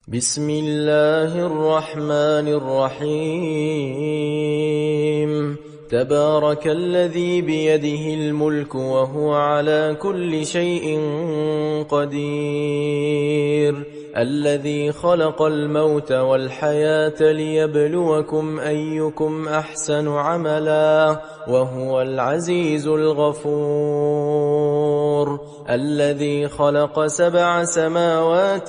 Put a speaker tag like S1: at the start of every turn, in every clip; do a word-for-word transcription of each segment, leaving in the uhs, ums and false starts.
S1: بسم الله الرحمن الرحيم تبارك الذي بيده الملك وهو على كل شيء قدير الذي خلق الموت والحياة ليبلوكم أيكم أحسن عملا وهو العزيز الغفور الذي خلق سبع سماوات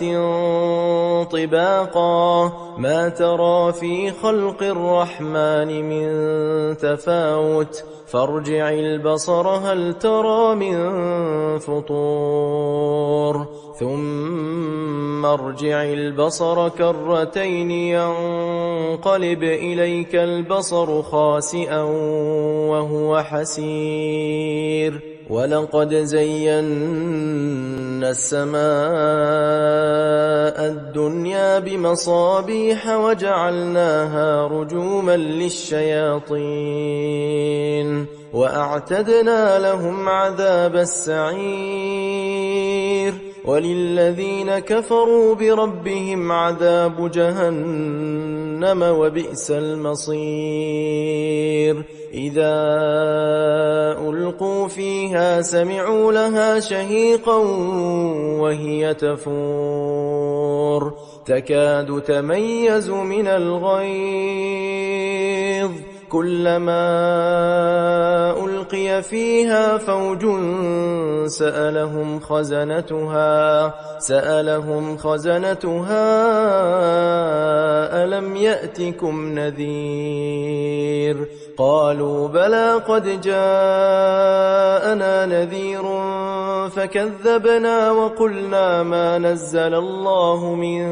S1: طباقا ما ترى في خلق الرحمن من تفاوت فارجع البصر هل ترى من فطور ثم ارجع البصر كرتين ينقلب إليك البصر خاسئا وهو حسير ولقد زينا السماء الدنيا بمصابيح وجعلناها رجوما للشياطين وأعتدنا لهم عذاب السعير وللذين كفروا بربهم عذاب جهنم وبئس المصير إذا ألقوا فيها سمعوا لها شهيقا وهي تفور تكاد تميز من الغيظ كلما ألقي فيها فوج سألهم خزنتها سألهم خزنتها ألم يأتكم نذير قالوا بلى قد جاءنا نذير فكذبنا وقلنا ما نزل الله من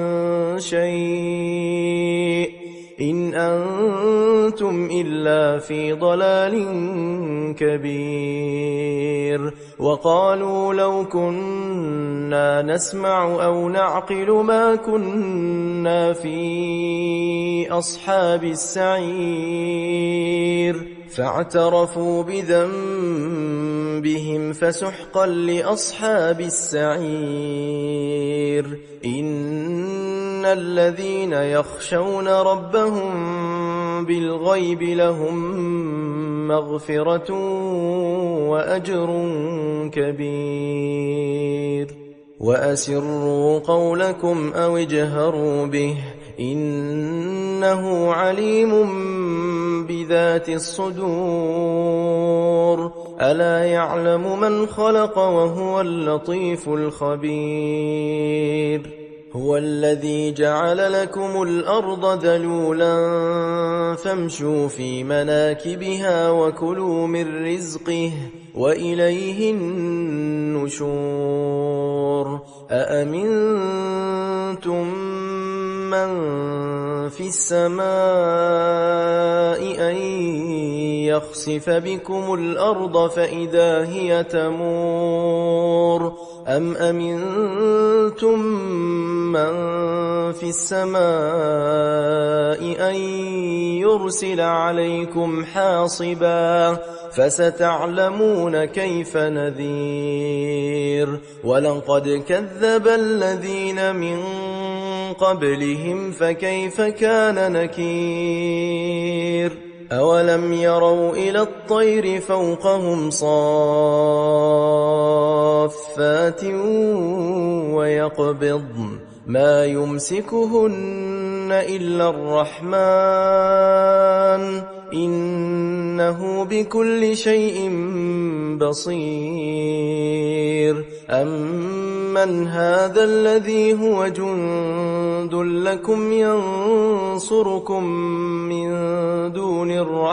S1: شيء إن أنتم إلا في ضلال كبير وقالوا لو كنا نسمع أو نعقل ما كنا في أصحاب السعير فاعترفوا بذنبهم فسحقا لأصحاب السعير إن الذين يخشون ربهم بالغيب لهم مغفرة وأجر كبير وأسروا قولكم أو اجهروا به إنه عليم بذات الصدور ألا يعلم من خلق وهو اللطيف الخبير هو الذي جعل لكم الأرض ذلولا فامشوا في مناكبها وكلوا من رزقه وإليه النشور أأمنتم من في السماء أن يخسف بكم الأرض فإذا هي تمور أم أمنتم من في السماء أن يرسل عليكم حاصبا فستعلمون كيف نذير ولقد كذب الذين من قبلهم فكيف كان نكير أولم يروا إلى الطير فوقهم صافات ويقبضن ما يمسكهن إلا الرحمن إنه بكل شيء بصير أمن هذا الذي هو جند لكم ينصركم من دون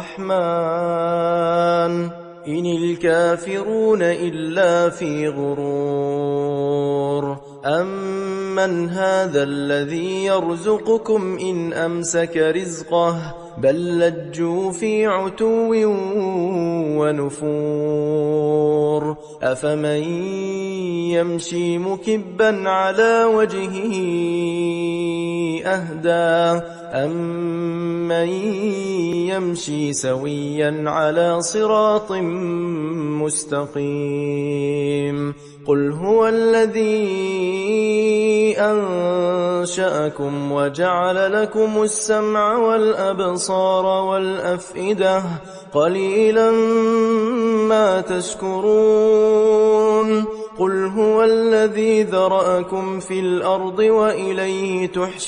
S1: الرحمن إن الكافرون إلا في غرور أمن هذا الذي يرزقكم إن أمسك رزقه بل لجوا في عتو ونفور أفمن يمشي مكبا على وجهه أهدى أمن يمشي سويا على صراط مستقيم قل هو الذي أنزل أنشأكم وجعل لكم السمع والأبصار والأفئدة قليلا ما تشكرون قل هو الذي ذرأكم في الأرض وإليه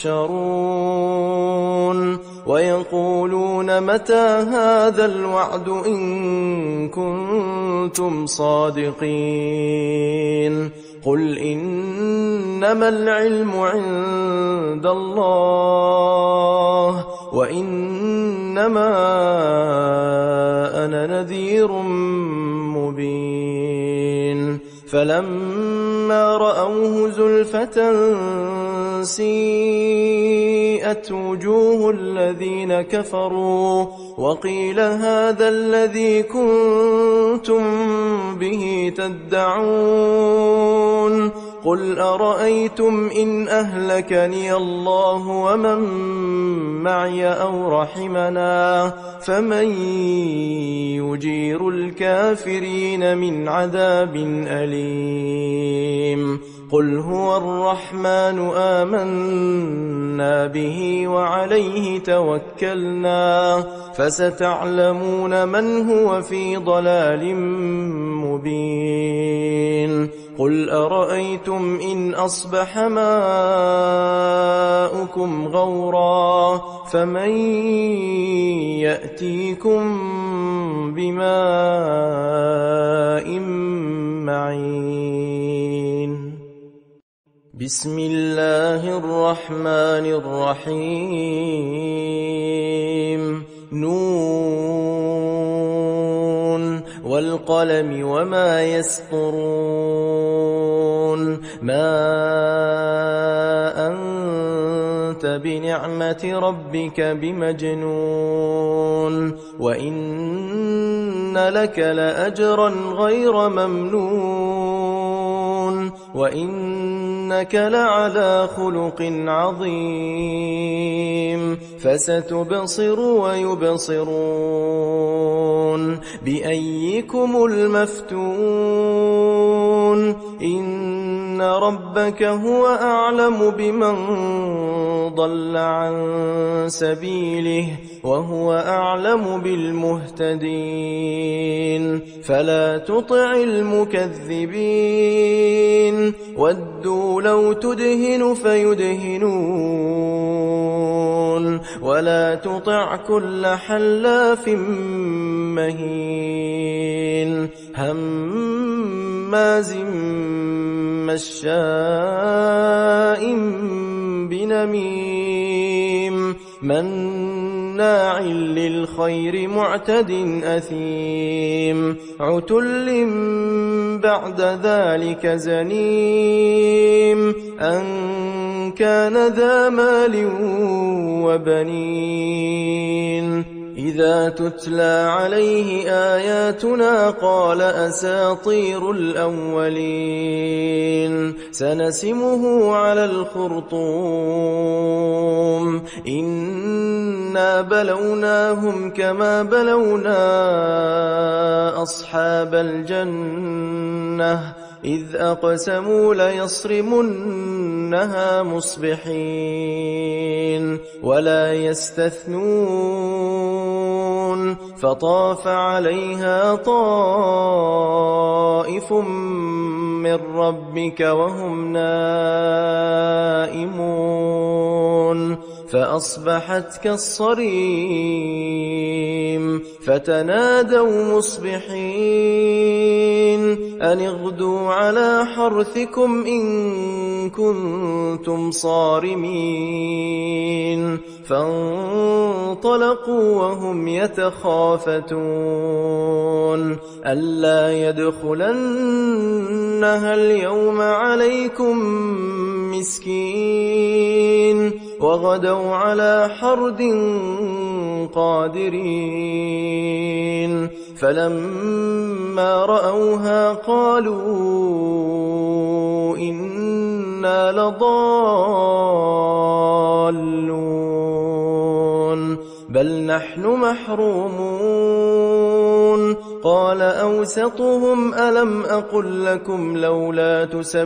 S1: تحشرون ويقولون متى هذا الوعد إن كنتم صادقين قل إنما العلم عند الله وإنما أنا نذير مبين فلما رأوه زلفة سيئت وجوه الذين كفروا وقيل هذا الذي كنتم به تدعون قل أرأيتم إن أهلكني الله ومن معي أو رحمنا فمن يجير الكافرين من عذاب أليم قل هو الرحمن آمنا به وعليه توكلنا فستعلمون من هو في ضلال مبين قل أرأيتم إن أصبح ماؤكم غورا فمن يأتيكم بماء معين بسم الله الرحمن الرحيم نون والقلم وما يسطرون ما أنت بنعمة ربك بمجنون وإن لك لأجرا غير ممنون وإنك لعلى خلق عظيم فستبصر ويبصرون بأيكم المفتون إن ربك هو أعلم بمن ضل عن سبيله وهو أعلم بالمهتدين فلا تطع المكذبين ودوا لو تدهن فيدهنون ولا تطع كل حلاف مهين هماز مشاء بنميم مناع للخير معتد أثيم عتل بعد ذلك زنيم أن كان ذا مال وبنين إذا تتلى عليه آياتنا قال أساطير الأولين سنسمه على الخرطوم إنا بلوناهم كما بلونا أصحاب الجنة إذ أقسموا ليصرمنها مصبحين ولا يستثنون فطاف عليها طائف من ربك وهم نائمون فأصبحت كالصريم فتنادوا مصبحين أن اغدوا على حرثكم إن كنتم صارمين فانطلقوا وهم يتخافتون ألا يدخلنها اليوم عليكم مسكين وغدوا على حرد قادرين فلما رأوها قالوا إنا لضالون بل نحن محرومون قال أوسطهم ألم أقل لكم لولا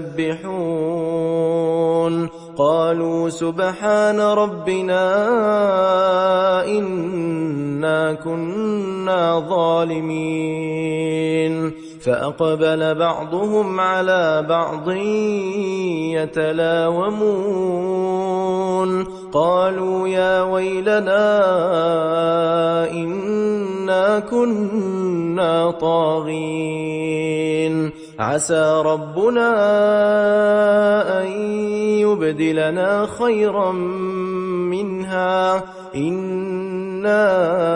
S1: تسبحون قالوا سبحان ربنا إنا كنا ظالمين فأقبل بعضهم على بعض يتلاومون قالوا يا ويلنا إنا كنا طاغين عسى ربنا أن يبدلنا خيرا منها إنا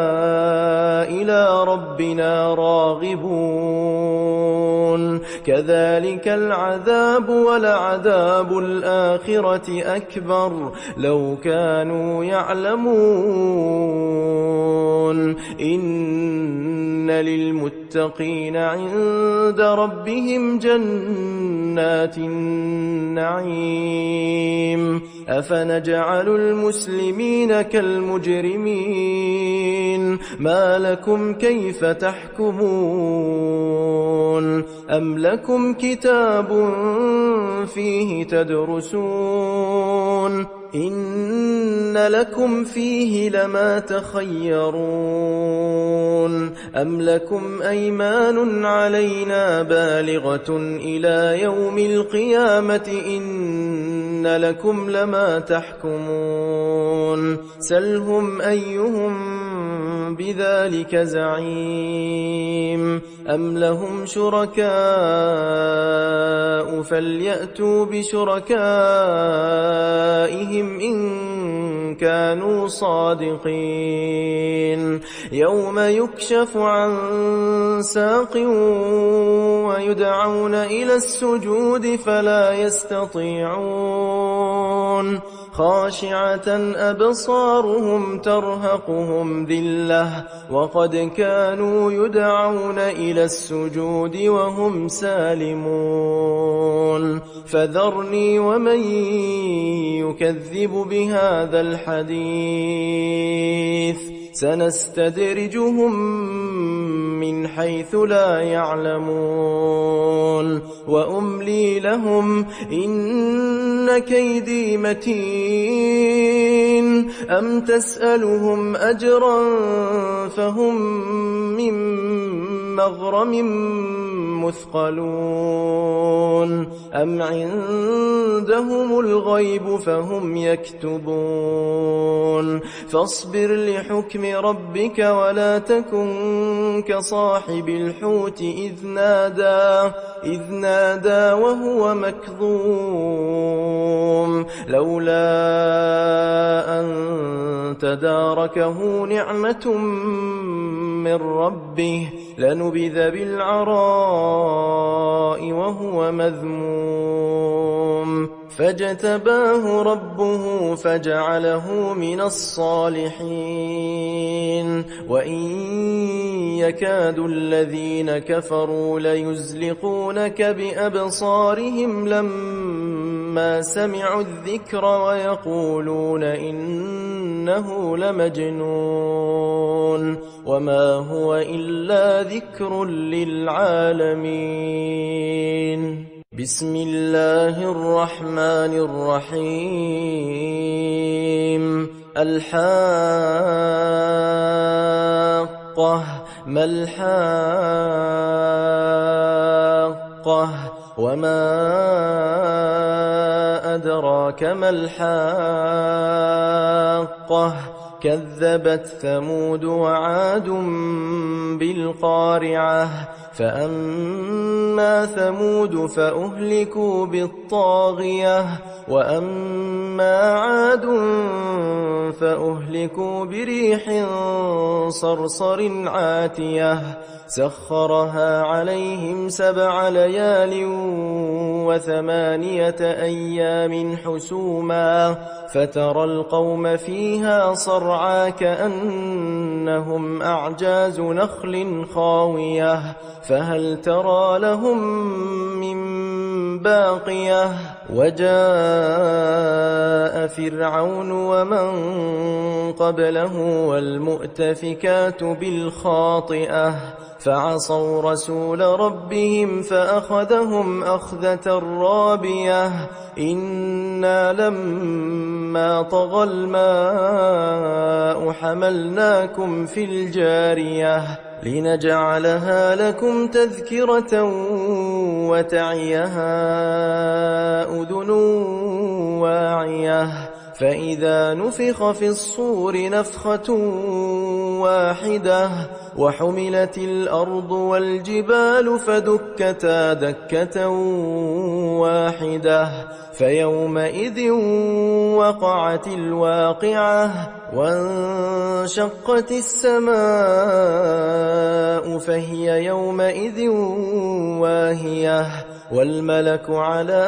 S1: إلى ربنا راغبون كذلك العذاب ولعذاب الآخرة أكبر لو كانوا يعلمون إن للمتقين عند ربهم جنات النعيم أفنجعل المسلمين كالمجرمين ما لكم كيف تحكمون أم لكم كتاب فيه تدرسون إن لكم فيه لما تخيرون أم لكم أيمان علينا بالغة إلى يوم القيامة إن لكم لما تحكمون سلهم أيهم بذلك زعيم أم لهم شركاء فليأتوا بشركائهم إن كانوا صادقين يوم يكشف عن ساق ويدعون إلى السجود فلا يستطيعون خاشعة أبصارهم ترهقهم ذلة وقد كانوا يدعون إلى السجود وهم سالمون فذرني ومن يكذب بهذا الحديث سنستدرجهم من حيث لا يعلمون وأملي لهم إن كيدي متين أم تسألهم أجرا فهم من مغرم مثقلون أم عندهم الغيب فهم يكتبون فاصبر لحكم ربك ولا تكن كصاحب الحوت إذ نادى إذ نادى وهو مكظوم لولا أن تداركه نعمة من ربه لنبذ بالعراء وهو مذموم فاجتباه ربه فجعله من الصالحين وإن يكاد الذين كفروا ليزلقونك بأبصارهم لما سمعوا الذكر ويقولون إنه لمجنون وما هو إلا ذكر للعالمين بسم الله الرحمن الرحيم الحاقة ما الحاقة وما أدراك ما الحاقة كذبت ثمود وعاد بالقارعة فأما ثمود فأهلكوا بالطاغية وأما عاد فأهلكوا بريح صرصر عاتية سخرها عليهم سبع ليال وثمانية أيام حسوما فترى القوم فيها صرعى كأنهم أعجاز نخل خاوية فهل ترى لهم من باقية وجاء فرعون ومن قبله والمؤتفكات بالخاطئة فعصوا رسول ربهم فأخذهم أخذة رابية إنا لما طغى الماء حملناكم في الجارية لنجعلها لكم تذكرة وتعيها أذن واعية فإذا نفخ في الصور نفخة واحدة وحملت الأرض والجبال فدكتا دكة واحدة فيومئذ وقعت الواقعة وانشقت السماء فهي يومئذ واهية والملك على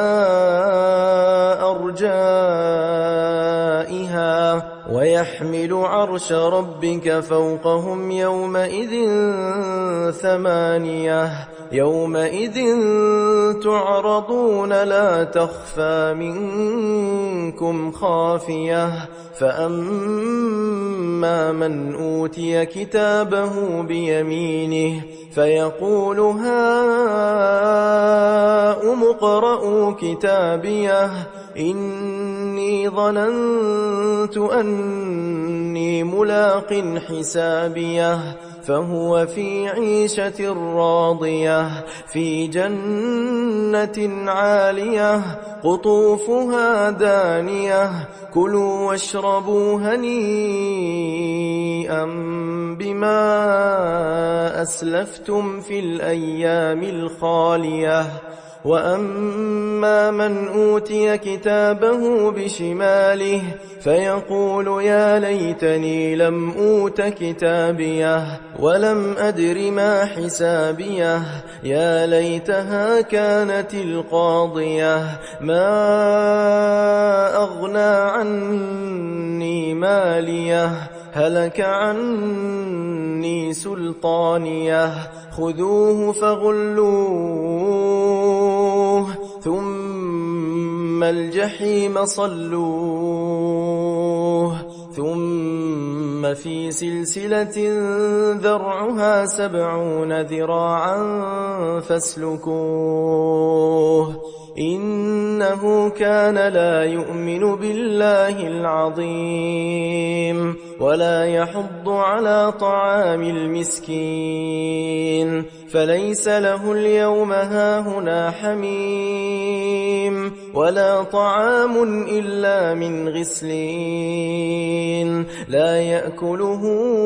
S1: أرجائها ويحمل عرش ربك فوقهم يومئذ ثمانية يومئذ تعرضون لا تخفى منكم خافية فأما من أوتي كتابه بيمينه فيقول هاؤم اقرءوا كتابيه إني ظننت أني ملاق حسابيه فهو في عيشة راضية في جنة عالية قطوفها دانية كلوا واشربوا هنيئا بما أسلفتم في الأيام الخالية وأما من أوتي كتابه بشماله فيقول يا ليتني لم أوت كتابيه ولم أدر ما حسابيه يا ليتها كانت القاضية ما أغنى عني ماليه هلك عني سلطانيه خذوه فغلوه ثم الجحيم صلوه ثم في سلسلة ذرعها سبعون ذراعا فاسلكوه إنه كان لا يؤمن بالله العظيم ولا يحض على طعام المسكين فليس له اليوم هاهنا حميم ولا طعام إلا من غسلين لا يأكله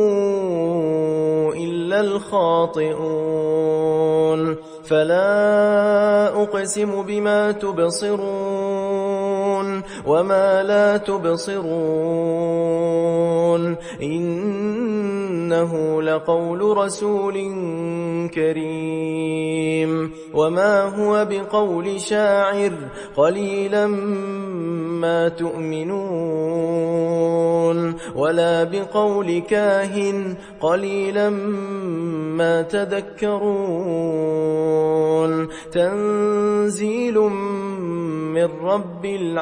S1: إلا الخاطئون فلا أقسم بما تبصرون وما لا تبصرون إنه لقول رسول كريم وما هو بقول شاعر قليلا ما تؤمنون ولا بقول كاهن قليلا ما تذكرون تنزيل من رب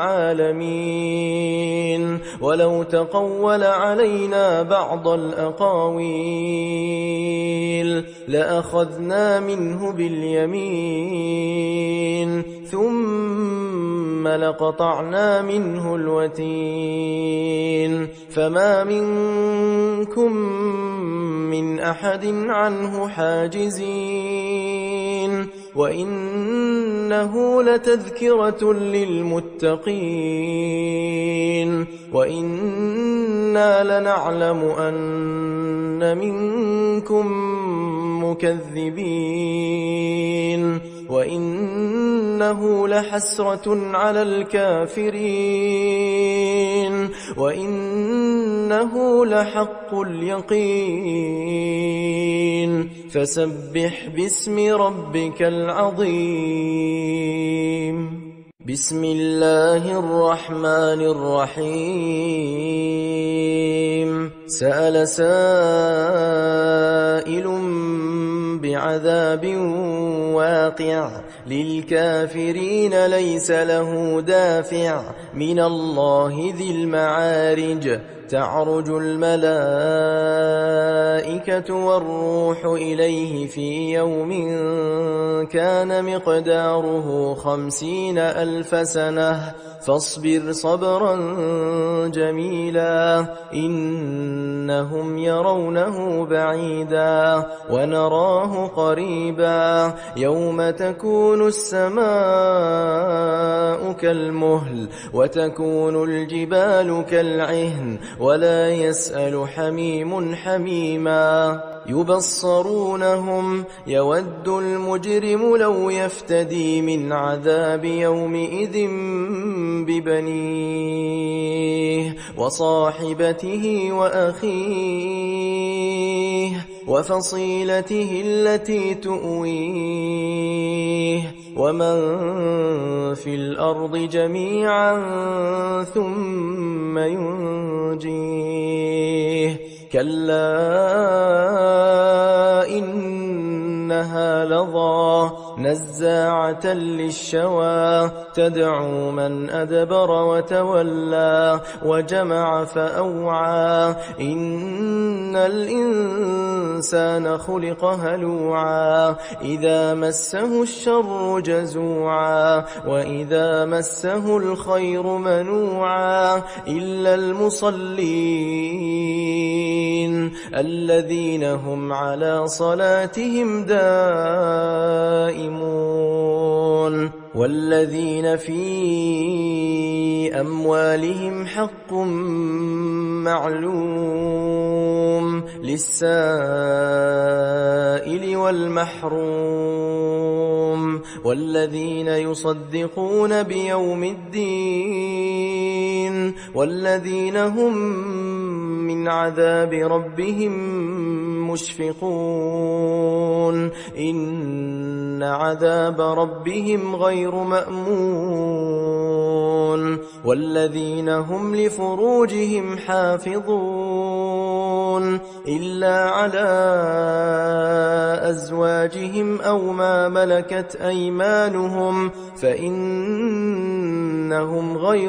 S1: العالمين ولو تقول علينا بعض الأقاويل لأخذنا منه باليمين ثم لقطعنا منه الوتين فما منكم من أحد عنه حاجزين وإنه لتذكرة للمتقين وإنا لنعلم أن منكم مكذبين وإنه لحسرة على الكافرين وإنه لحق اليقين فسبح باسم ربك العظيم بسم الله الرحمن الرحيم سأل سائل بعذاب واقع للكافرين ليس له دافع من الله ذي المعارج تعرج الملائكة والروح إليه في يوم كان مقداره خمسين ألف سنة فاصبر صبرا جميلا إنهم يرونه بعيدا ونراه قريبا يوم تكون السماء كالمهل وتكون الجبال كالعهن ولا يسأل حميم حميما يبصرونهم يود المجرم لو يفتدي من عذاب يومئذ ببنيه وصاحبته وأخيه وفصيلته التي تؤويه ومن في الأرض جميعا ثم ينجيه كلا إنها لظى نزاعة للشوى تدعو من أدبر وتولى وجمع فأوعى إن الإنسان خلق هلوعا إذا مسه الشر جزوعا وإذا مسه الخير منوعا إلا المصلين الذين هم على صلاتهم دائمون والذين في أموالهم حق معلوم للسائل والمحروم والذين يصدقون بيوم الدين والذين هم من عذاب ربهم مشفقون إن عذاب ربهم غير مأمون والذين هم لفروجهم حافظون إلا على أزواجهم أو ما ملكت أيمانهم فإنهم غير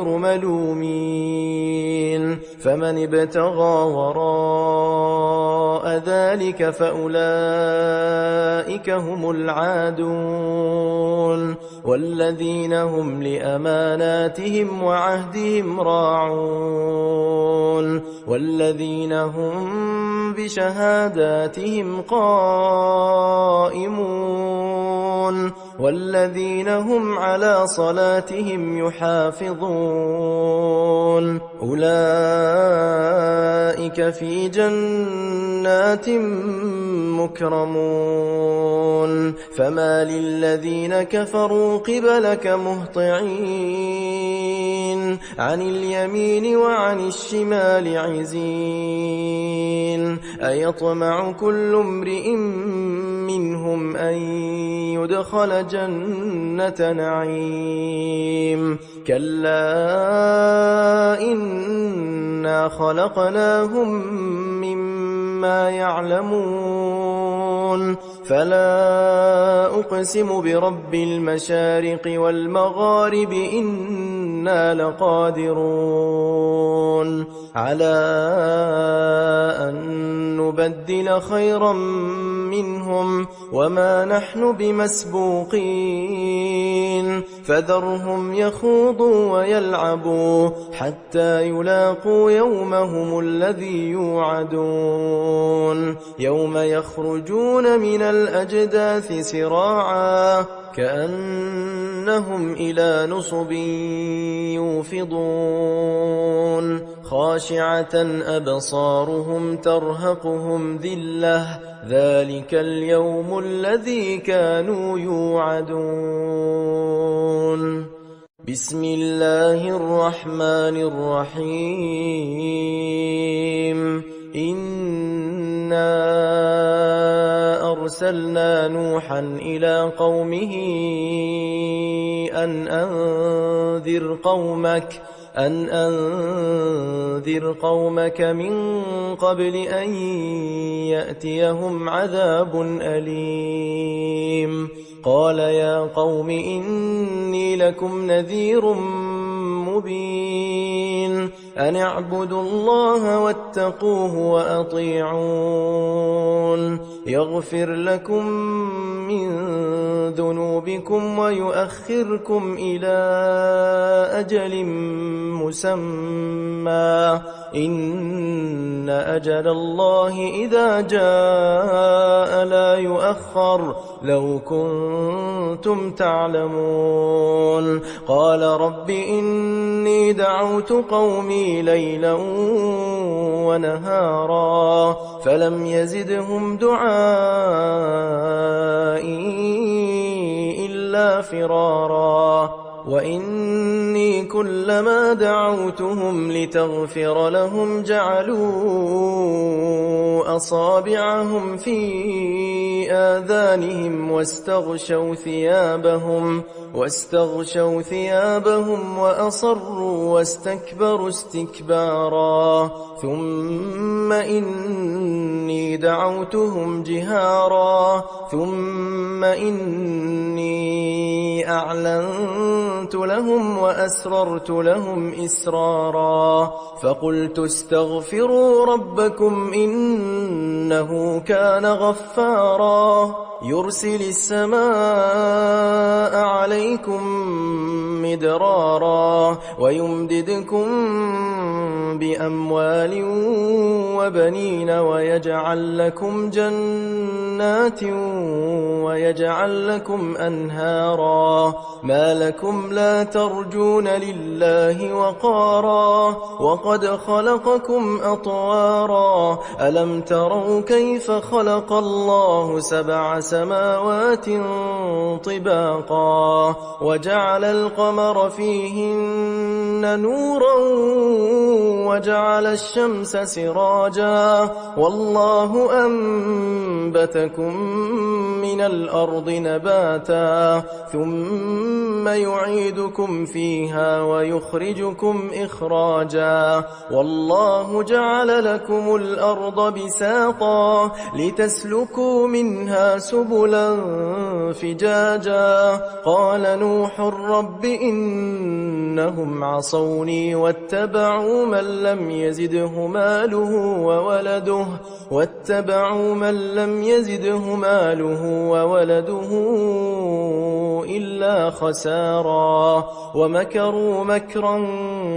S1: ملومين فمن ابتغى وراء ذلك فأولئك هم العادون والذين هم لأماناتهم وعهدهم راعون والذين هم بشهاداتهم قائمون والذين هم على صلاتهم يحافظون أولئك في جنات مكرمون فما للذين كفروا قبلك مهطعين عن اليمين وعن الشمال عزين أيطمع كل امرئ منهم أن يدخل جنة نعيم كلا إنا خلقناهم مما يعلمون فلا أقسم برب المشارق والمغارب إنا لقادرون على أن نبدل خيرا منهم وما نحن بمسبوقين فذرهم يخوضوا ويلعبوا حتى يلاقوا يومهم الذي يوعدون يوم يخرجون من الأجداث سراعا كأنهم إلى نصب يوفضون خاشعة أبصارهم ترهقهم ذلة ذلك اليوم الذي كانوا يوعدون بسم الله الرحمن الرحيم إنا أرسلنا نوحا إلى قومه أن أنذر قومك أن أنذر قومك من قبل أن يأتيهم عذاب أليم قال يا قوم إني لكم نذير مبين أن اعبدوا الله واتقوه وأطيعون يغفر لكم من ذنوبكم ويؤخركم إلى أجل مسمى إن أجل الله إذا جاء لا يؤخر لو كنتم تعلمون قال رب إني دعوت قومي ليلا ونهارا فلم يزدهم دعائي إلا فرارا وإني كلما دعوتهم لتغفر لهم جعلوا أصابعهم في آذانهم واستغشوا ثيابهم واستغشوا ثيابهم وأصروا واستكبروا استكبارا ثم إني دعوتهم جهارا ثم إني أعلنت لهم وأسررت لهم إسرارا فقلت استغفروا ربكم إنه كان غفارا يرسل السماء عليكم مدرارا ويمددكم بأموال وبنين ويجعل لكم جنات ويجعل لكم أنهارا ما لكم لا ترجون لله وقارا وقد خلقكم أطوارا ألم تروا كيف خلق الله سبع سماوات طباقا وجعل القمر فيهن نورا وجعل الشمس سراجا والله أنبتكم من الأرض نباتا ثم يعيدكم فيها ويخرجكم إخراجا والله جعل لكم الأرض بساطا لتسلكوا منها سبلا فجاجا قال نوح رب إنهم عصوني واتبعوا من لم يزده ماله وولده واتبعوا من لم يزده ماله وولده إلا خسارا ومكروا مكرا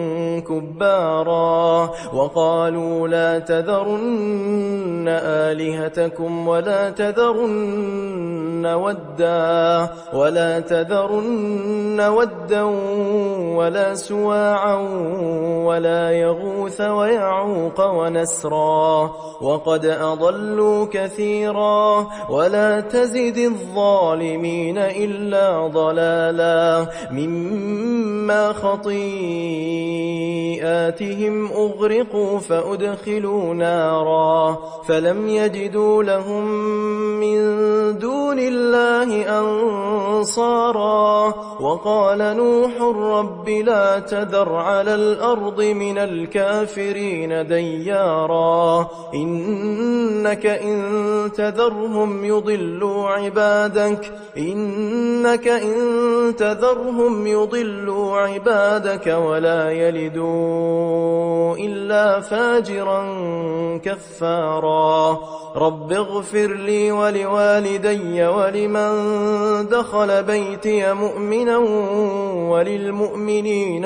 S1: كبارا وقالوا لا تذرن آلهتكم ولا تذرن ودا ولا تذرن ودا ولا سواعا ولا يغوث ويعوق ونسرا وقد أضلوا كثيرا ولا تزد الظالمين إلا ضلالا مما خطيئاتهم أغرقوا فأدخلوا نارا فلم يجدوا لهم من دون الله أنصارا وقال نوح رب لا تذر على الأرض من الكافرين ديارا إنك إن تذرهم يضلوا عبادك إنك إن تذرهم يضلوا عبادك ولا يلدوا إلا فاجرا كفارا رب اغفر لي ولوالدي ولمن دخل بيتي مؤمنا وللمؤمنين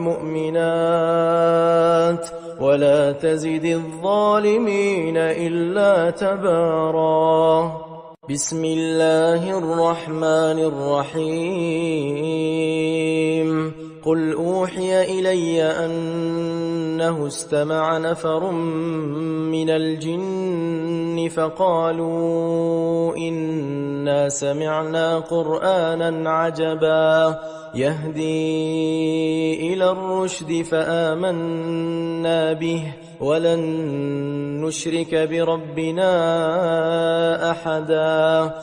S1: والمؤمنات ولا تزد الظالمين إلا تبارا بسم الله الرحمن الرحيم قل أوحي إلي أنه استمع نفر من الجن فقالوا إنا سمعنا قرآنا عجبا يهدي إلى الرشد فآمنا به ولن نشرك بربنا أحدا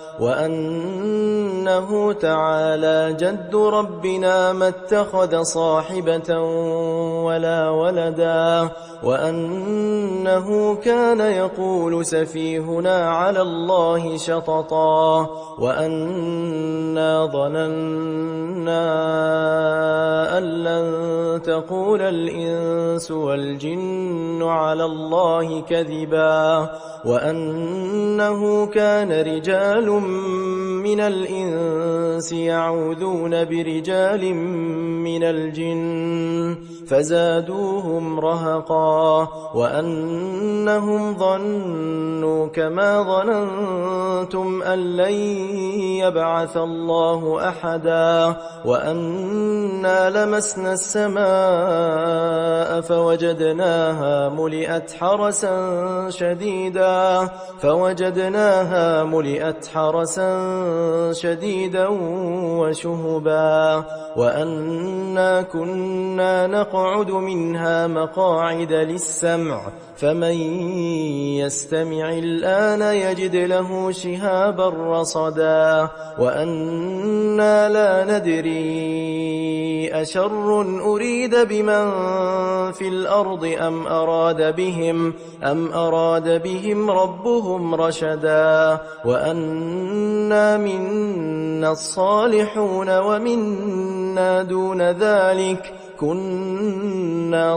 S1: وأنه تعالى جد ربنا ما اتخذ صاحبة ولا ولدا وأنه كان يقول سفيهنا على الله شططا وأنا ظننا أن لن تقول الإنس والجن على الله كذبا وأنه كان رجال من الإنس يعوذون برجال من الجن فزادوهم رهقا وأنهم ظنوا كما ظننتم أن لن يبعث الله أحدا وأنا لمسنا السماء فوجدناها ملئت حرسا شديدا فوجدناها ملئت حرسا شديدا وشهبا وأنا كنا نقعد منها مقاعد للسمع فمن يستمع الآن يجد له شهابا رصدا وأنا لا ندري أشر أريد بمن في الأرض أم أراد بهم أم أراد بهم ربهم رشدا وأنا منا الصالحون ومنا دون ذلك كنا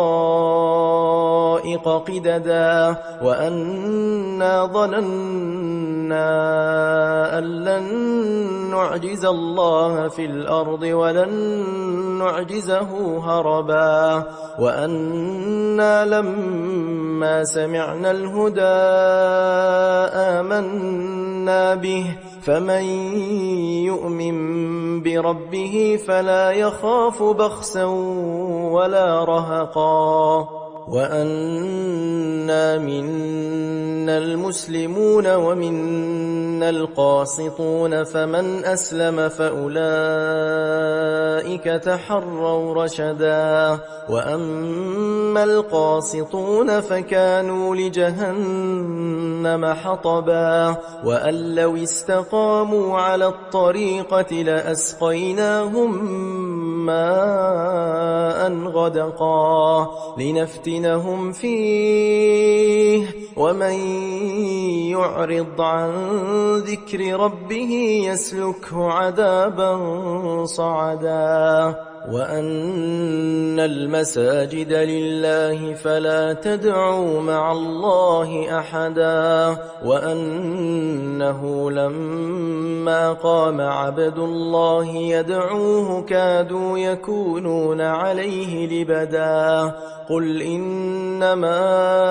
S1: طرائق قددا وأنا ظننا أن لن نعجز الله في الأرض ولن نعجزه هربا وأنا لما سمعنا الهدى آمنا به فمن يؤمن بربه فلا يخاف بخسا ولا رهقا وأنا منا المسلمون ومنا القاسطون فمن أسلم فأولئك تحروا رشدا وأما القاسطون فكانوا لجهنم حطبا وأن لو استقاموا على الطريقة لأسقيناهم ماء غدقا لنفتنهم فيه ومن يعرض عن ذكر ربه يسلكه عذابا صعدا وأن المساجد لله فلا تدعوا مع الله أحدا وأنه لما قام عبد الله يدعوه كادوا يكونون عليه لبدا قل إنما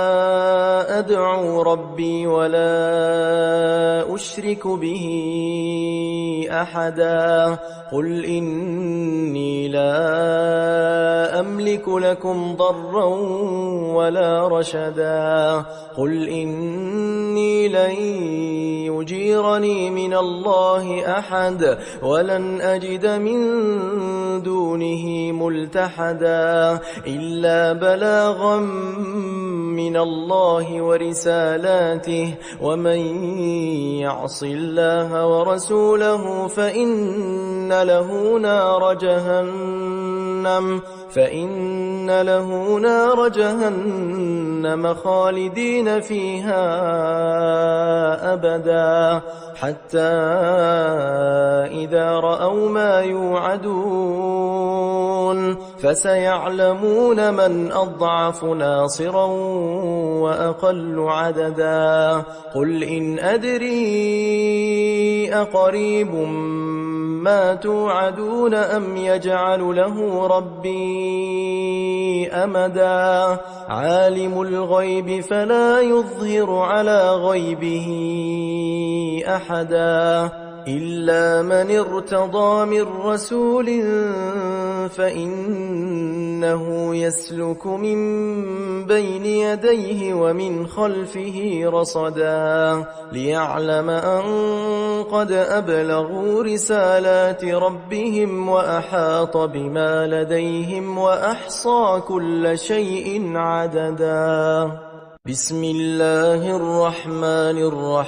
S1: أدعو ربي ولا أشرك به أحدا قل إني لا أملك لكم ضرا ولا رشدا قل إني لن يجيرني من الله أحد ولن أجد من دونه ملتحدا إلا بلاغا من الله ورسالاته ومن يعص الله ورسوله فإن له نار جهنم فإن له نار جهنم خالدين فيها أبدا حتى إذا رأوا ما يوعدون فسيعلمون من أضعف ناصرا وأقل عددا قل إن أدري أقريب ما توعدون أم يجعل له ربي أمدا عالم الغيب فلا يظهر على غيبه أحدا إلا من ارتضى من رسول فإنه يسلك من بين يديه ومن خلفه رصدا ليعلم أن قد أبلغوا رسالات ربهم وأحاط بما لديهم وأحصى كل شيء عددا. بسم الله الرحمن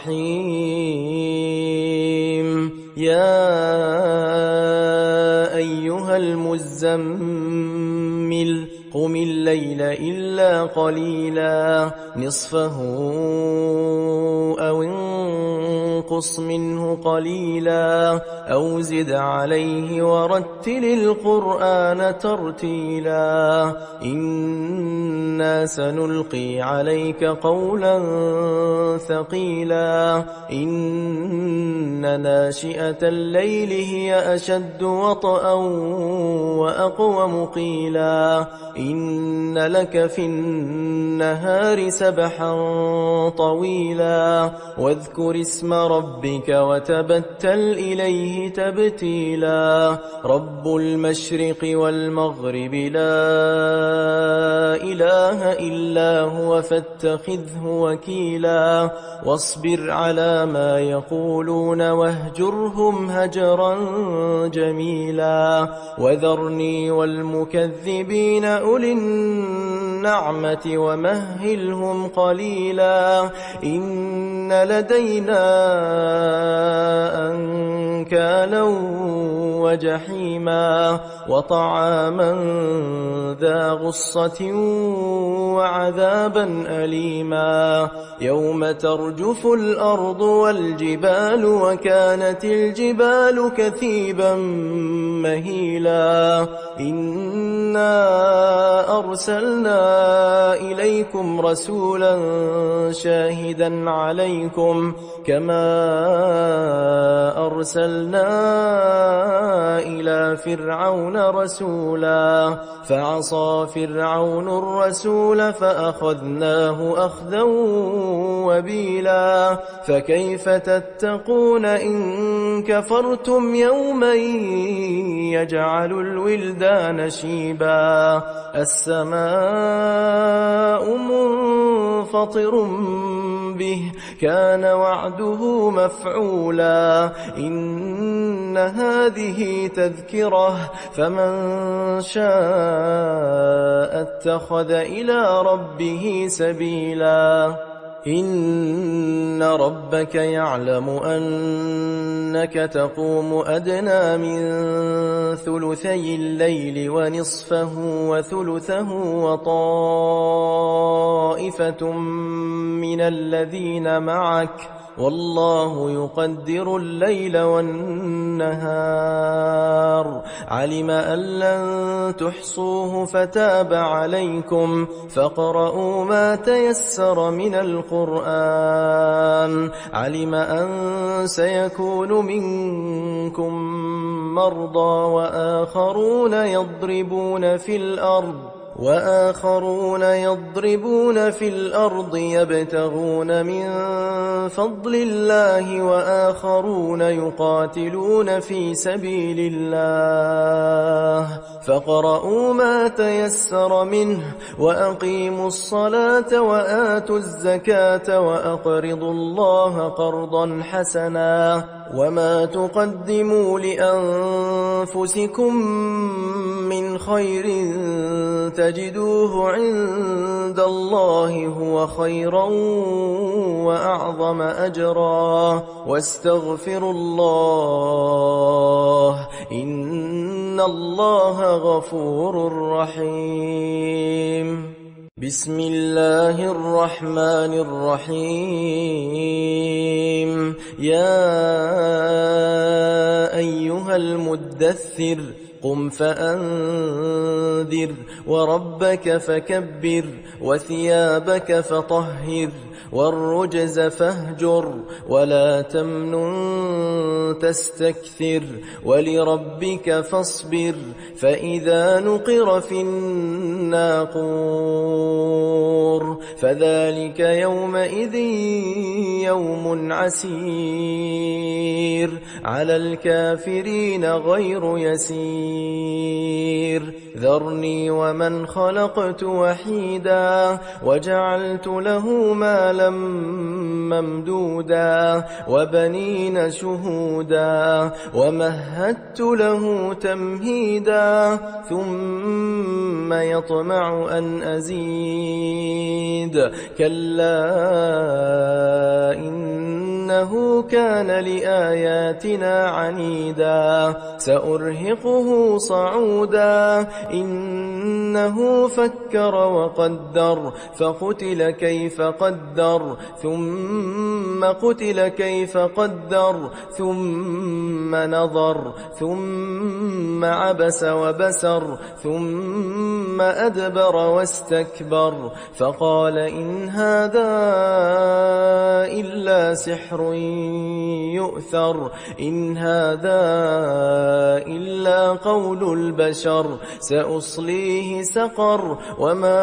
S1: الرحيم. يا أيها المزمل قم الليل إلا قليلا نصفه أو انقص منه قليلا أو زد عليه ورتل القرآن ترتيلا إنا سنلقي عليك قولا ثقيلا إن ناشئة الليل هي أشد وطئا وأقوم قيلا إن لك في النهار سبحا طويلا واذكر اسم ربك وتبتل إليه تبتيلا رب المشرق والمغرب لا إله إلا هو فاتخذه وكيلا واصبر على ما يقولون واهجرهم هجرا جميلا وذرني والمكذبين أولي النعمة ومهلهم قليلا إن لدينا أنكالا وجحيما وطعاما ذا غصة وعذابا أليما يوم ترجف الأرض والجبال وكانت الجبال كثيبا مهيلا إنا أرسلنا إليكم رسولا شاهدا عليكم كما أرسلنا إلى فرعون رسولا فعصى فرعون الرسول فأخذناه أخذا وبيلا فكيف تتقون إن كفرتم يوما يجعل الولدان شيبا السماء منفطر به كان وعده مفعولا إن هذه تذكرة فمن شاء اتخذ إلى ربه سبيلا إن ربك يعلم أنك تقوم أدنى من ثلثي الليل ونصفه وثلثه وطائفة من الذين معك والله يقدر الليل والنهار علم أن لن تحصوه فتاب عليكم فاقرؤوا ما تيسر من القرآن علم أن سيكون منكم مرضى وآخرون يضربون في الأرض وآخرون يضربون في الأرض يبتغون من فضل الله وآخرون يقاتلون في سبيل الله فاقرؤوا ما تيسر منه وأقيموا الصلاة وآتوا الزكاة وأقرضوا الله قرضا حسنا وما تقدموا لأنفسكم من خير تجدوه عند الله هو خيرا وأعظم أجرا واستغفروا الله إن الله غفور رحيم بسم الله الرحمن الرحيم يا أيها المدثر قم فأنذر وربك فكبر وثيابك فطهر والرجز فاهجر ولا تمنن تستكثر ولربك فاصبر فإذا نقر في الناقور فذلك يومئذ يوم عسير على الكافرين غير يسير ذرني ومن خلقت وحيدا وجعلت له مالا ممدودا وبنين شهودا ومهدت له تمهيدا ثم يطمع أن أزيد كلا إنه كان لآياتنا عنيدا سأرهقه صعودا إنه فكر وقدر فقتل كيف قدر ثم قتل كيف قدر ثم نظر ثم عبس وبسر ثم أدبر واستكبر فقال إن هذا إلا سحر يؤثر إن هذا إلا قول البشر سأصليه سقر وما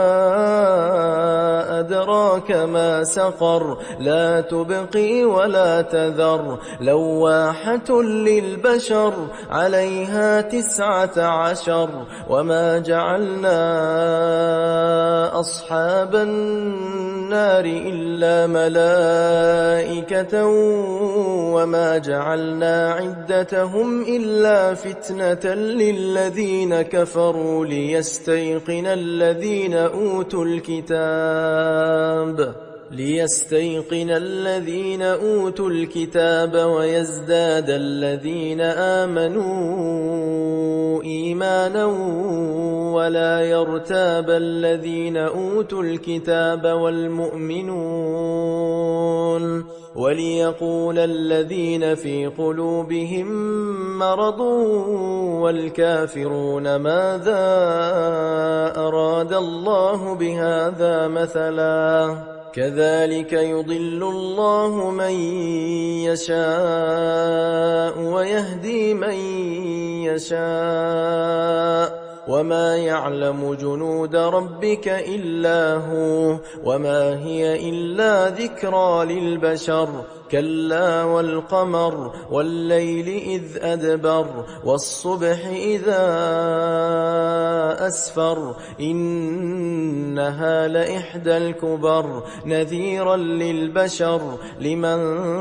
S1: أدراك ما سقر لا تبقي ولا تذر لواحة للبشر عليها تسعة عشر وما جعلنا أصحاب النار إلا ملائكة وما جعلنا عدتهم إلا فتنة للذين كفروا ليستيقن الذين أوتوا الكتاب ليستيقن الذين أوتوا الكتاب ويزداد الذين آمنوا إيمانا ولا يرتاب الذين أوتوا الكتاب والمؤمنون وليقول الذين في قلوبهم مرض والكافرون ماذا أراد الله بهذا مثلا كذلك يضل الله من يشاء ويهدي من يشاء وما يعلم جنود ربك إلا هو وما هي إلا ذكرى للبشر كلا والقمر والليل إذ أدبر والصبح إذا أسفر إنها لإحدى الكبر نذيرا للبشر لمن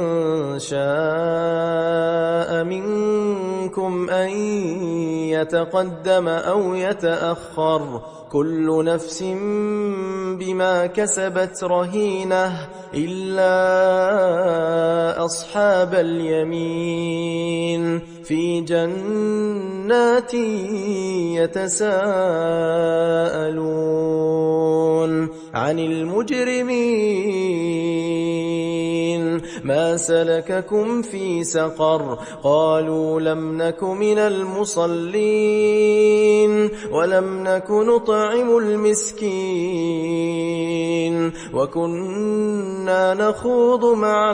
S1: شاء منكم أن يتقدم أو يتأخر كل نفس بما كسبت رهينة إلا أصحاب اليمين في جنات يتساءلون عن المجرمين ما سلككم في سقر قالوا لم نك من المصلين ولم نك نطعم المسكين وكنا نخوض مع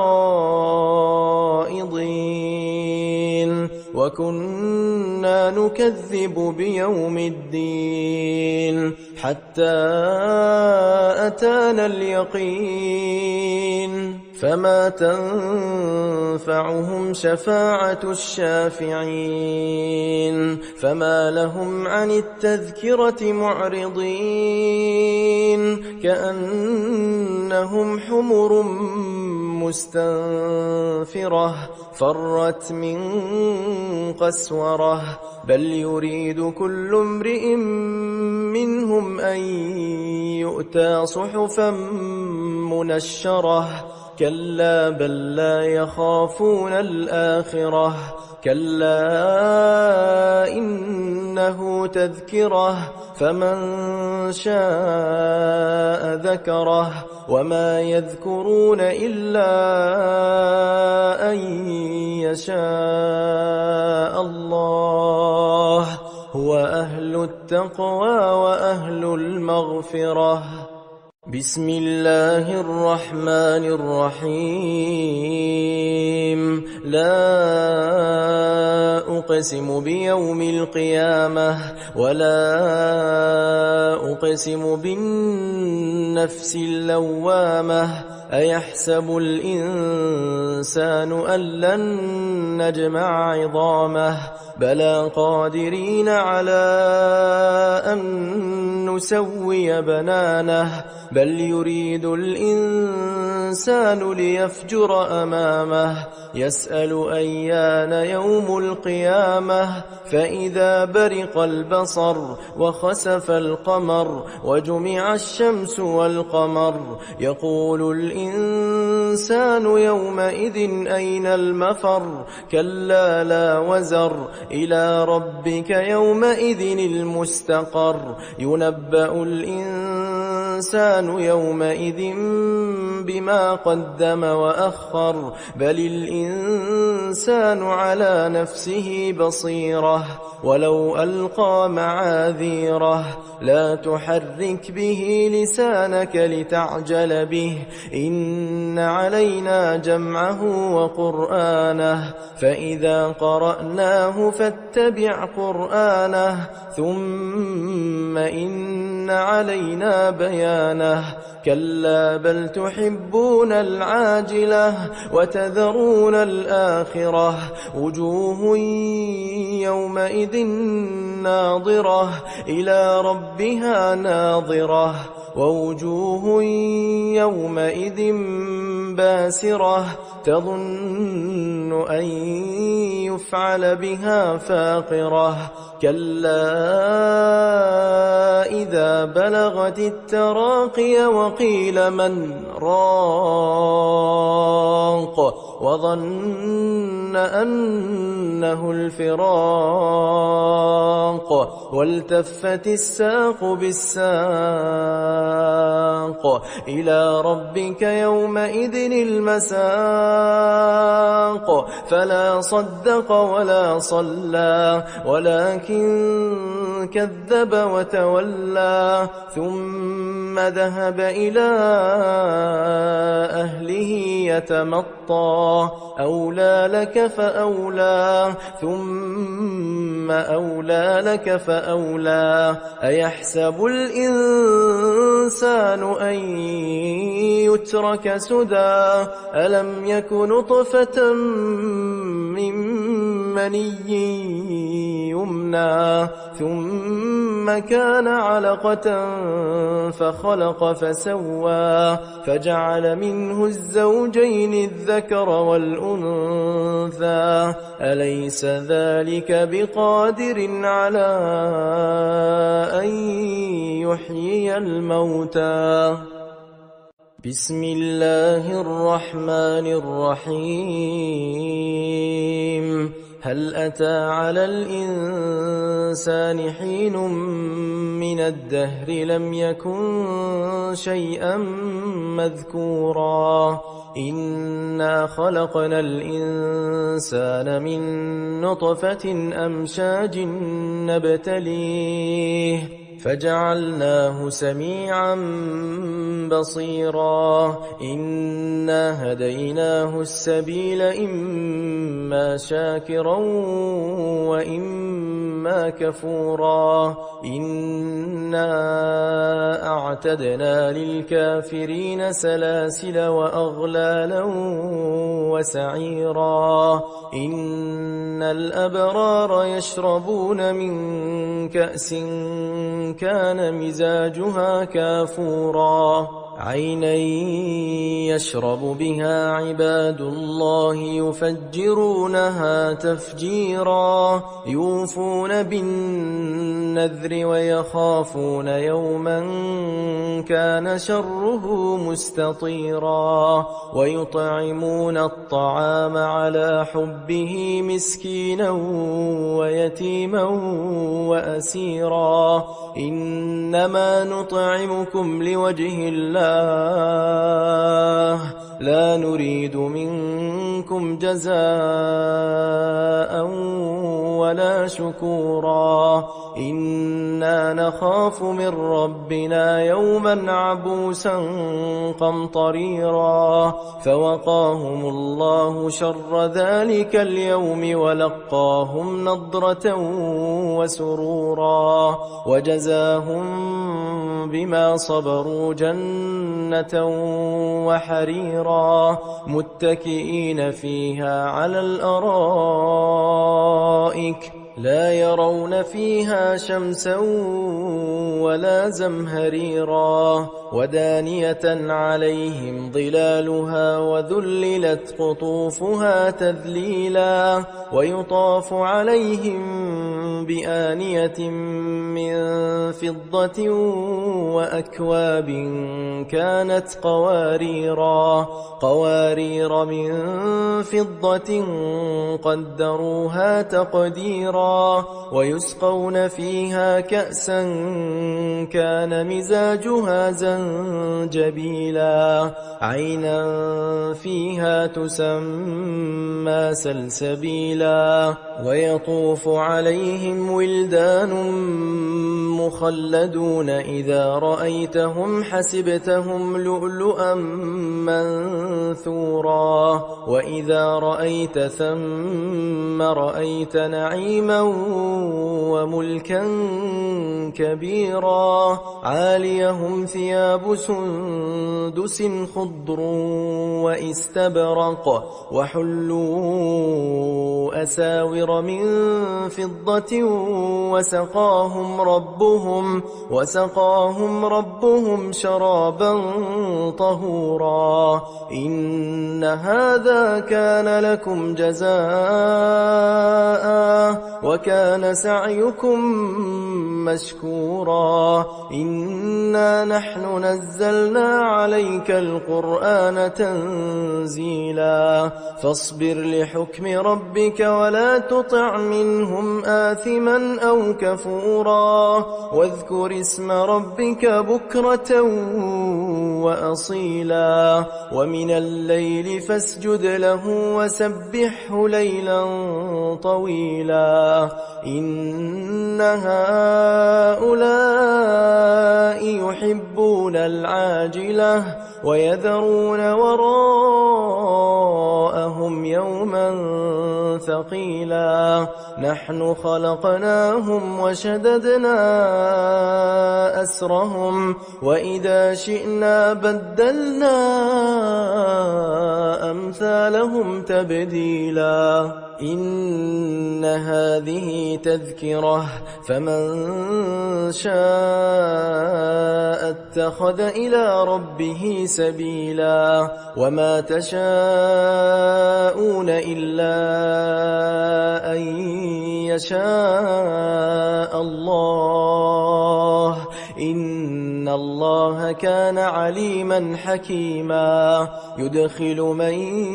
S1: الخائضين وكنا نكذب بيوم الدين حتى أتانا اليقين فما تنفعهم شفاعة الشافعين فما لهم عن التذكرة معرضين كأنهم حمر مستنفرة فرت من قسورة بل يريد كل امرئ منهم أن يؤتى صحفا منشرة كلا بل لا يخافون الآخرة كلا إنه تذكرة فمن شاء ذكره وما يذكرون إلا أن يشاء الله هو أهل التقوى وأهل المغفرة. بسم الله الرحمن الرحيم لا أقسم بيوم القيامة ولا أقسم بالنفس اللوامة أيحسب الإنسان أن لن نجمع عظامه بلى قادرين على أن نسوي بنانه بل يريد الإنسان ليفجر أمامه يسأل أيان يوم القيامة فإذا برق البصر وخسف القمر وجمع الشمس والقمر يقول الإنسان يومئذ أين المفر كلا لا وزر إلى ربك يومئذ المستقر ينبأ الإنسان يومئذ بما قدم وأخر بل الإنسان على نفسه بصيرة ولو ألقى معاذيره لا تحرك به لسانك لتعجل به إن علينا جمعه وقرآنه فإذا قرأناه فاتبع قرآنه ثم إن علينا بيانه كلا بل تحبون العاجلة وتذرون الآخرة وجوه يومئذ ناظرة إلى ربها ناظرة ووجوه يومئذ باسرة تظن أن يفعل بها فاقرة كلا إذا بلغت التراقي وقيل من راق وظن أنه الفراق والتفت الساق بالساق إلى ربك يومئذ المساق فلا صدق ولا صلى ولكن كذب وتولى ثم ذهب إلى أهله يتمطى أولى لك فأولى ثم أولى لك فأولى أيحسب الإنسان أن يترك سدى ألم يك نطفة من مني يمنى ثم كان علقة فخلق فسوى فجعل منه الزوجين الذكر والأنثى أليس ذلك بقادر على أن يحيي الموتى بسم الله الرحمن الرحيم هل أتى على الإنسان حين من الدهر لم يكن شيئا مذكورا إنا خلقنا الإنسان من نطفة أمشاج نبتليه فجعلناه سميعا بصيرا إنا هديناه السبيل إما شاكرا وإما كفورا إنا أعتدنا للكافرين سلاسل وأغلالا وسعيرا إن الأبرار يشربون من كأس كان مزاجها كافورا عينا يشرب بها عباد الله يفجرونها تفجيرا يوفون بالنذر ويخافون يوما كان شره مستطيرا ويطعمون الطعام على حبه مسكينا ويتيما وأسيرا إنما نطعمكم لوجه الله لا نريد منكم جزاء ولا شكورا إنا نخاف من ربنا يوما عبوسا قمطريرا فوقاهم الله شر ذلك اليوم ولقاهم نضرة وسرورا وجزاهم بما صبروا جنة وحريرا متكئين فيها على الأرائك لا يرون فيها شمسا ولا زمهريرا ودانية عليهم ظلالها وذللت قطوفها تذليلا ويطاف عليهم بآنية من فضة وأكواب كانت قواريرا قوارير من فضة قدروها تقديرا ويسقون فيها كأسا كان مزاجها زنجبيلا عينا فيها تسمى سلسبيلا ويطوف عليهم ولدان مخلدون إذا رأيتهم حسبتهم لؤلؤا منثورا وإذا رأيت ثم رأيت نعيما وملكا كبيرا عاليهم ثياب سندس خضر واستبرق وحلوا أساور من فضة وسقاهم ربهم وسقاهم ربهم شرابا طهورا إن هذا كان لكم جزاء وكان سعيكم مشكورا إنا نحن نزلنا عليك القرآن تنزيلا فاصبر لحكم ربك ولا تطع منهم آثما أو كفورا واذكر اسم ربك بكرة وأصيلا ومن الليل فاسجد له وسبحه ليلا طويلا إن هؤلاء يحبون العاجلة ويذرون وراءهم يوما ثقيلا نحن خلقناهم وشددنا أسرهم وإذا شئنا بدلنا أمثالهم تبديلا إن هذه تذكرة فمن شاء اتخذ إلى ربه سبيلا وما تشاءون إلا أن يشاء الله إن الله كان عليما حكيما يدخل من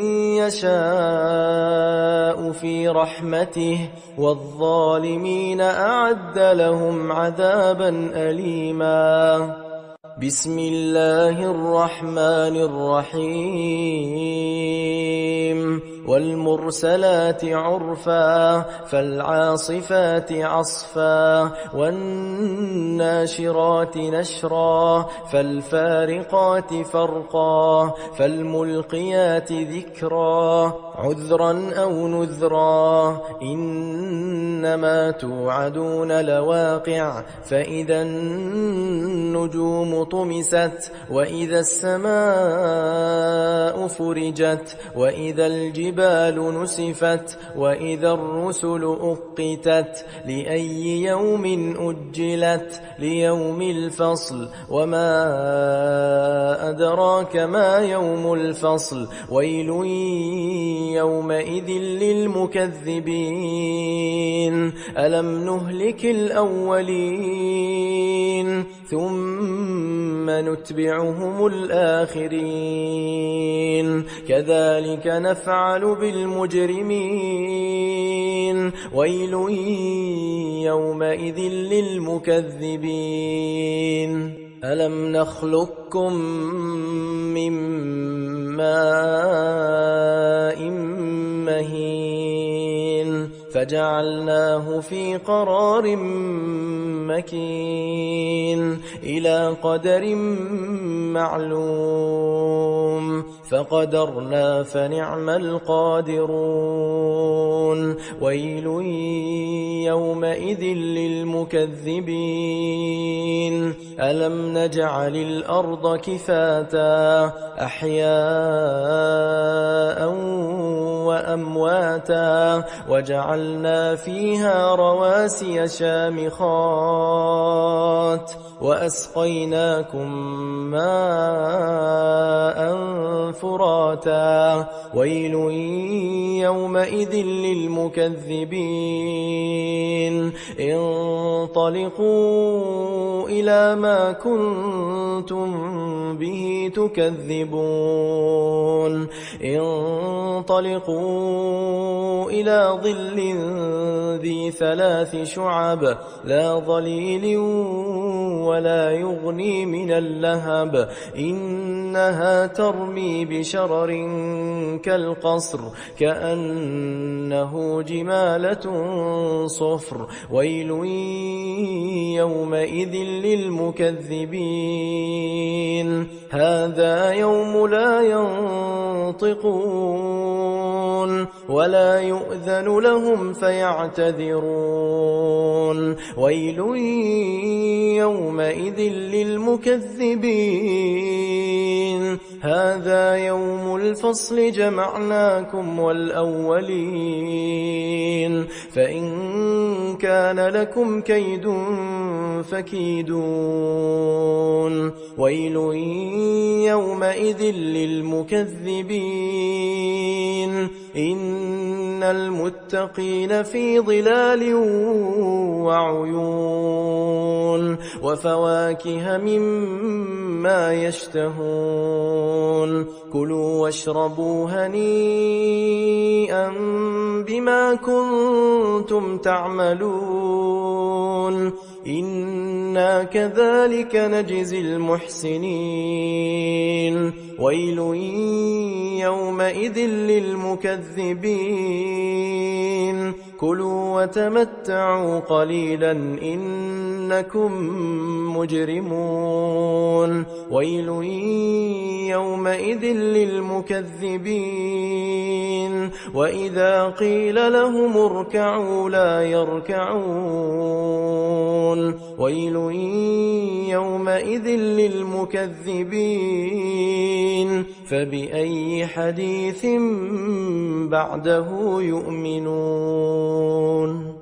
S1: يشاء في رحمته والظالمين أعد لهم عذابا أليما بسم الله الرحمن الرحيم والمرسلات عرفا فالعاصفات عصفا والناشرات نشرا فالفارقات فرقا فالملقيات ذكرا عذرا أو نذرا إنما توعدون لواقع فإذا النجوم طمست وإذا السماء فرجت وإذا الجبال نسفت وإذا الرسل أقتت لأي يوم أجلت ليوم الفصل وما أدراك ما يوم الفصل ويل يومئذ للمكذبين ألم نهلك الأولين ثم نتبعهم الآخرين كذلك نفعل بالمجرمين ويل يومئذ للمكذبين ألم نخلقكم من ماء مهين فجعلناه في قرار مكين إلى قدر معلوم فقدرنا فنعم القادرون ويل يومئذ للمكذبين ألم نجعل الأرض كفاتا أحياء وأمواتا وجعلنا فيها رواسي شامخات وأسقيناكم ماء فراتا ويل يومئذ للمكذبين انطلقوا إلى ما كنتم به تكذبون انطلقوا إلى ظل ذي ثلاث شعب لا ظليل ولا يغني من اللهب إنها ترمي بشرر كالقصر كأنه جمالة صفر ويل يومئذ للمكذبين هذا يوم لا ينطقون ولا يؤذن لهم فيعتذرون ويل يومئذ للمكذبين هذا يوم الفصل جمعناكم والأولين فإن كان لكم كيد فكيدون ويل يومئذ للمكذبين إن المتقين في ظلال وعيون وفواكه مما يشتهون كلوا واشربوا هنيئا بما كنتم تعملون إنا كذلك نجزي المحسنين ويل يومئذ للمكذبين كلوا وتمتعوا قليلا إنكم مجرمون ويل يومئذ للمكذبين وإذا قيل لهم اركعوا لا يركعون ويل يومئذ للمكذبين فبأي حديث بعده يؤمنون